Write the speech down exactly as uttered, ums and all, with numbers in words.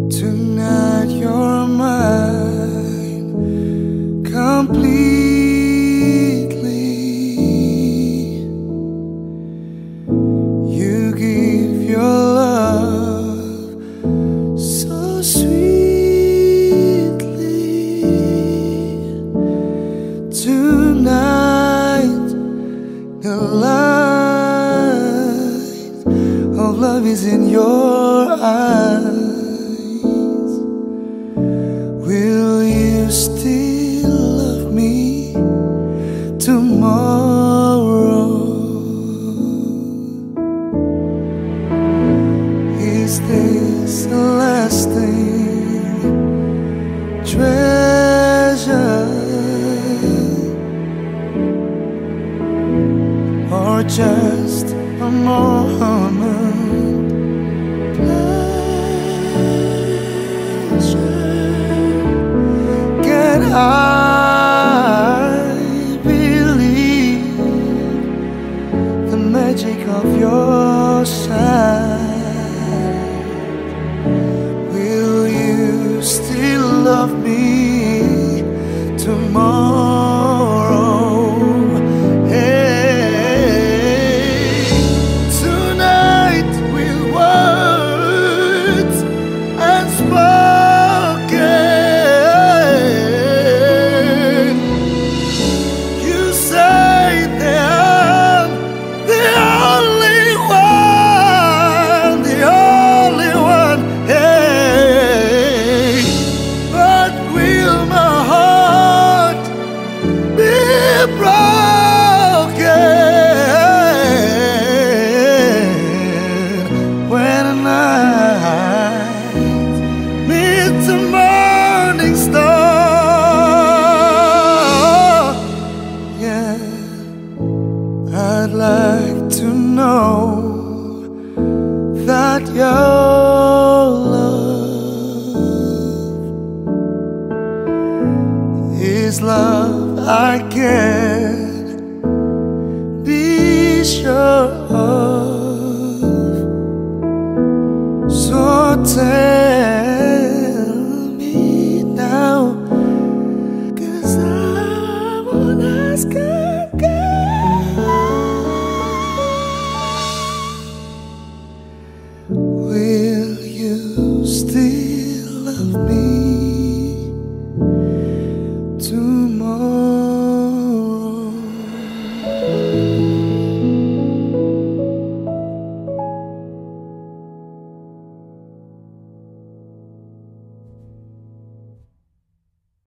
Tonight you're mine completely. You give your love so sweetly. Tonight the light of love is in your eyes. Will you still love me tomorrow? Is this a lasting treasure, or just a moment? I believe the magic of your side. Will you still love me tomorrow? Hey, tonight with words unspoken, I'd like to know that your love is love I can be sure of. So take